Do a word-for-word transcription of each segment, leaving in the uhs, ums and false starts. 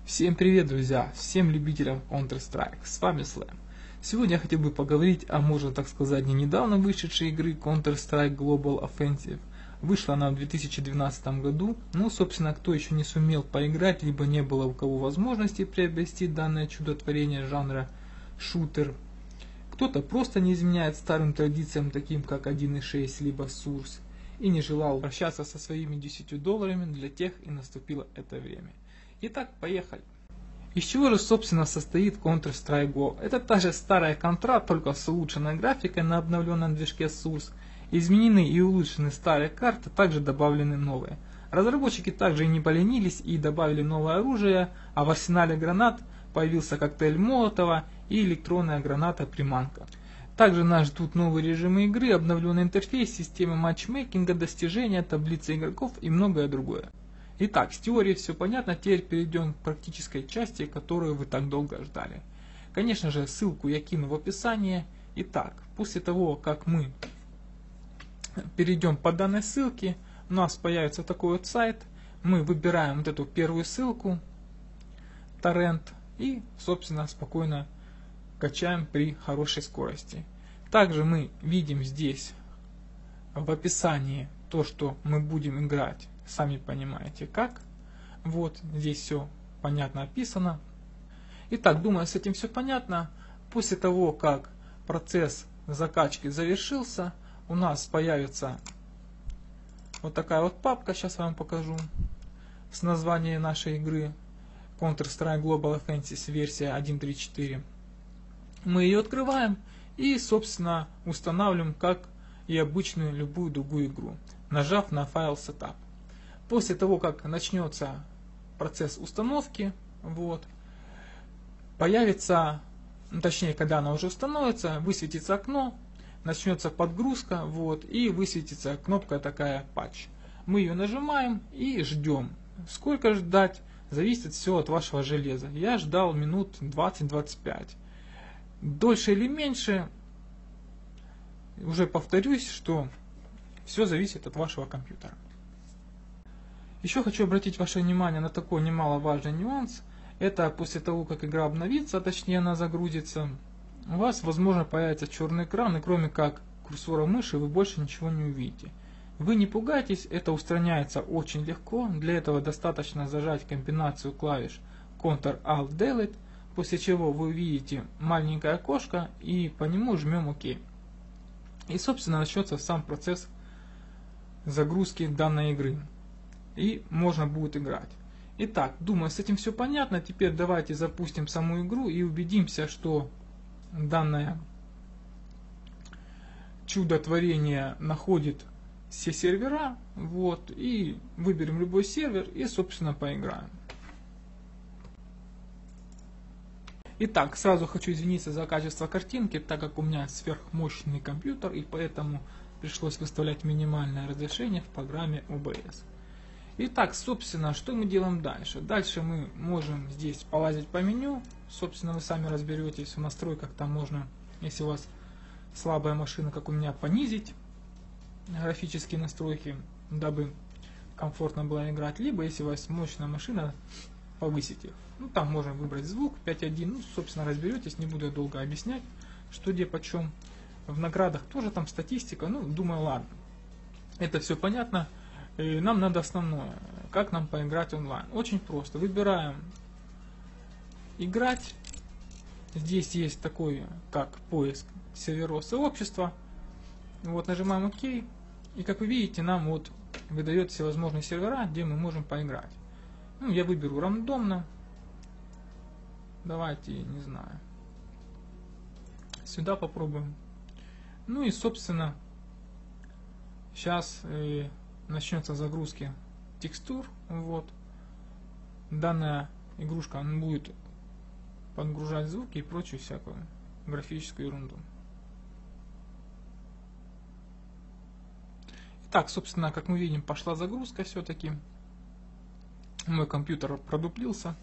Всем привет, друзья! Всем любителям Counter-Strike! С вами Слэм. Сегодня я хотел бы поговорить о, можно так сказать, не недавно вышедшей игры Counter-Strike Global Offensive. Вышла она в две тысячи двенадцатом году. Ну, собственно, кто еще не сумел поиграть, либо не было у кого возможности приобрести данное чудотворение жанра шутер. Кто-то просто не изменяет старым традициям, таким как один и шесть, либо Source, и не желал прощаться со своими десятью долларами, для тех и наступило это время. Итак, поехали. Из чего же, собственно, состоит Counter-Strike Go? Это та же старая контра, только с улучшенной графикой на обновленном движке Source. Изменены и улучшены старые карты, также добавлены новые. Разработчики также и не поленились и добавили новое оружие, а в арсенале гранат появился коктейль Молотова и электронная граната-приманка. Также нас ждут новые режимы игры, обновленный интерфейс, система матчмейкинга, достижения, таблицы игроков и многое другое. Итак, с теорией все понятно, теперь перейдем к практической части, которую вы так долго ждали. Конечно же, ссылку я кину в описании. Итак, после того, как мы перейдем по данной ссылке, у нас появится такой вот сайт. Мы выбираем вот эту первую ссылку, торрент, и, собственно, спокойно качаем при хорошей скорости. Также мы видим здесь в описании то, что мы будем играть. Сами понимаете как. Вот здесь все понятно описано. Итак, думаю, с этим все понятно. После того, как процесс закачки завершился, у нас появится вот такая вот папка, сейчас я вам покажу, с названием нашей игры Counter-Strike Global Offensive версия один точка три точка четыре. Мы ее открываем и, собственно, устанавливаем, как и обычную любую другую игру, нажав на файл Setup. После того, как начнется процесс установки, вот, появится, ну, точнее, когда она уже установится, высветится окно, начнется подгрузка, вот, и высветится кнопка такая патч. Мы ее нажимаем и ждем. Сколько ждать, зависит все от вашего железа. Я ждал минут двадцать-двадцать пять. Дольше или меньше, уже повторюсь, что все зависит от вашего компьютера. Еще хочу обратить ваше внимание на такой немаловажный нюанс. Это после того, как игра обновится, а точнее она загрузится, у вас, возможно, появится черный экран, и кроме как курсора мыши вы больше ничего не увидите. Вы не пугайтесь, это устраняется очень легко. Для этого достаточно зажать комбинацию клавиш Ctrl-Alt-Delete, после чего вы увидите маленькое окошко и по нему жмем ОК. И, собственно, начнется сам процесс загрузки данной игры. И можно будет играть. Итак, думаю, с этим все понятно. Теперь давайте запустим саму игру и убедимся, что данное чудотворение находит все сервера. Вот, и выберем любой сервер и, собственно, поиграем. Итак, сразу хочу извиниться за качество картинки, так как у меня сверхмощный компьютер, и поэтому пришлось выставлять минимальное разрешение в программе о бэ эс. Итак, собственно, что мы делаем дальше? Дальше мы можем здесь полазить по меню. Собственно, вы сами разберетесь в настройках. Там можно, если у вас слабая машина, как у меня, понизить графические настройки, дабы комфортно было играть. Либо, если у вас мощная машина, повысить их. Ну, там можно выбрать звук пять точка один. Ну, собственно, разберетесь. Не буду долго объяснять, что где почем. В наградах тоже там статистика. Ну, думаю, ладно. Это все понятно. И нам надо основное, как нам поиграть онлайн. Очень просто. Выбираем играть. Здесь есть такой, как поиск серверов сообщества. Вот, нажимаем ОК. И как вы видите, нам вот выдает всевозможные сервера, где мы можем поиграть. Ну, я выберу рандомно. Давайте, не знаю. Сюда попробуем. Ну и, собственно, сейчас э, начнется загрузки текстур. Вот. Данная игрушка будет подгружать звуки и прочую всякую графическую ерунду. Итак, собственно, как мы видим, пошла загрузка все-таки. Мой компьютер продуплился.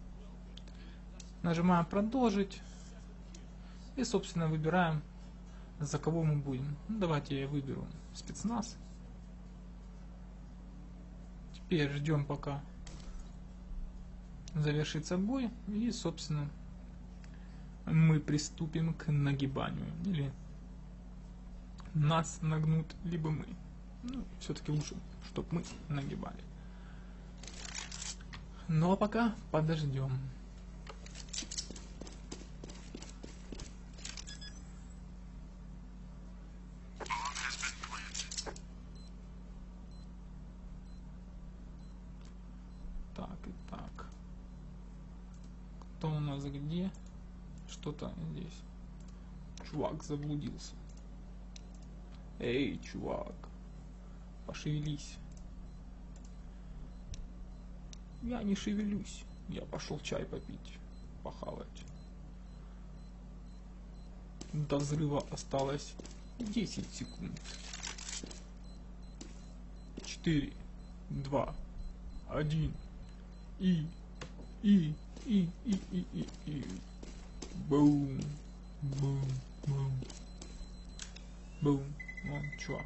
Нажимаем продолжить. И, собственно, выбираем За кого мы будем? Ну, давайте я выберу спецназ. Теперь ждем, пока завершится бой. И, собственно, мы приступим к нагибанию. Или нас нагнут, либо мы. Ну, все-таки лучше, чтобы мы нагибали. Ну, а пока подождем. Так, и так. Кто у нас где? Что-то здесь. Чувак заблудился. Эй, чувак. Пошевелись. Я не шевелюсь. Я пошел чай попить. Похавать. До взрыва осталось десять секунд. четыре, два, один. И, и, и, и, и, и, и. Бум, бум, бум. Бум. Вон, чувак.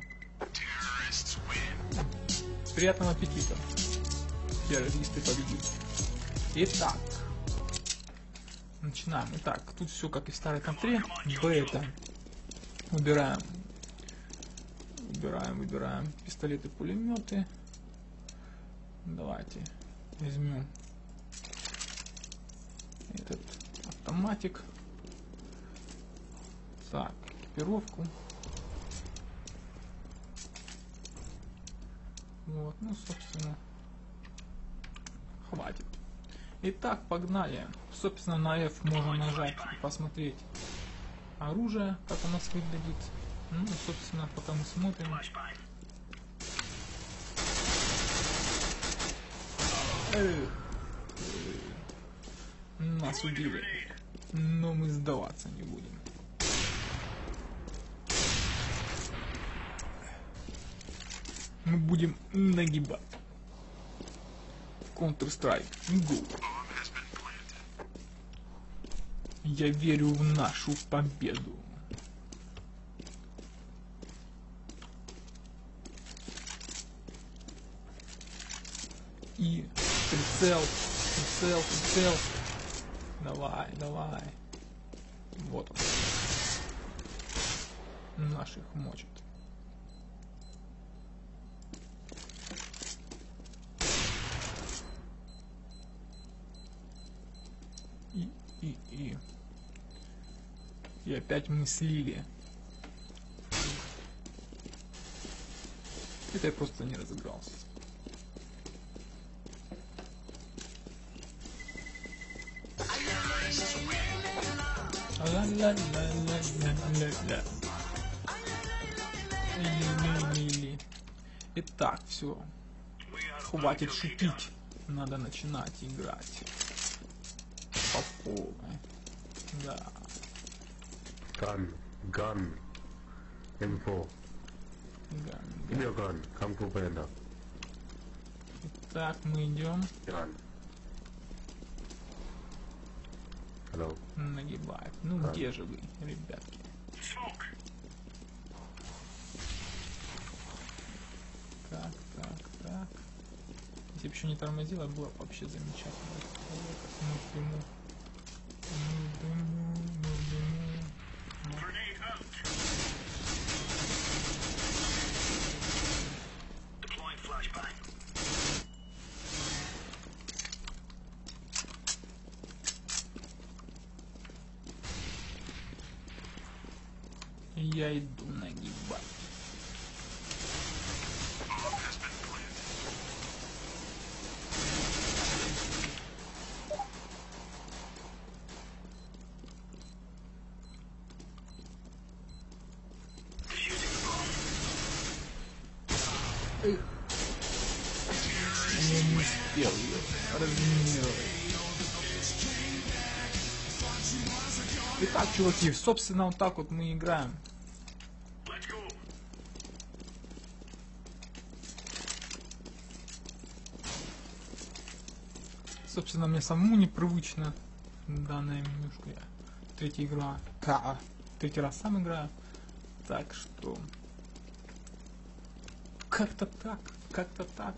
Приятного аппетита. Террористы победили. Итак. Начинаем. Итак, тут все как и в старой контре. Бета. Выбираем. Выбираем, выбираем. Пистолеты, пулеметы. Давайте возьмем этот автоматик. Так, экипировку. Вот, ну, собственно, хватит. Итак, погнали. Собственно, на F можно нажать и посмотреть оружие, как у нас выглядит. Ну, собственно, пока мы смотрим. Эх, нас убили. Но мы сдаваться не будем. Мы будем нагибать. Counter-Strike Go. Я верю в нашу победу. И прицел, прицел, прицел. Давай, давай. Вот он. Наших мочит. И, и, и. И опять мы слили. Это я просто не разыгрался. Ла-ла-ла-ла-ла-ла-ла. Или-ли-ли-ли. Итак, все. Хватит шутить. Надо начинать играть. По полной. Да. Gun, gun, эм фор. Ган, Give me a gun, Kung Fu Panda. Так, мы идем. Gun. Hello. Нагибать. Ну Так. где же вы, ребятки? Так, так, так. Если бы еще не тормозило, было бы вообще замечательно. Мы в дыму. Мы в дыму, мы в дыму. Я иду нагибать. Эх. Я не успел ее разминировать. Итак, чуваки, собственно, вот так вот мы играем. Собственно, мне самому непривычно данная менюшка. Третья игра. Ка. Третий раз сам играю. Так что... Как-то так, как-то так.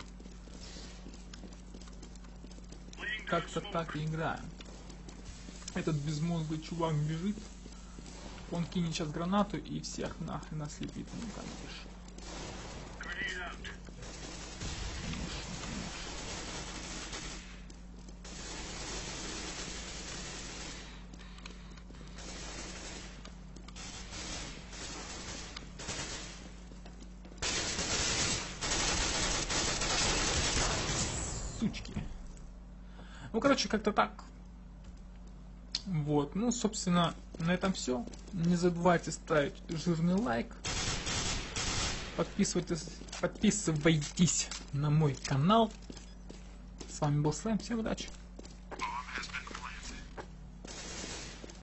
Как-то так и играем. Этот безмозглый чувак бежит. Он кинет сейчас гранату и всех нахрен ослепит. Ну, конечно. Сучки. Ну, короче, как-то так. Вот, ну, собственно, на этом все. Не забывайте ставить жирный лайк. Подписывайтесь, подписывайтесь на мой канал. С вами был Слайм. Всем удачи.